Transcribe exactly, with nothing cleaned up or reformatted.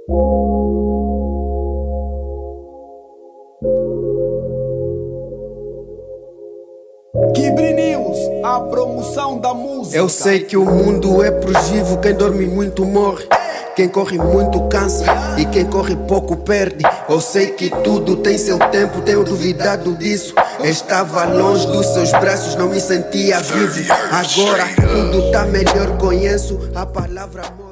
Kibre News, a promoção da música. Eu sei que o mundo é progivo, quem dorme muito morre. Quem corre muito cansa e quem corre pouco perde. Eu sei que tudo tem seu tempo, tenho duvidado disso. Estava longe dos seus braços, não me sentia vivo. Agora tudo tá melhor, conheço a palavra amor.